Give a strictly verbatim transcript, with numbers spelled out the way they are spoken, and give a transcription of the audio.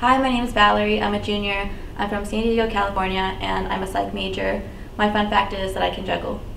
Hi, my name is Valerie. I'm a junior. I'm from San Diego, California, and I'm a psych major. My fun fact is that I can juggle.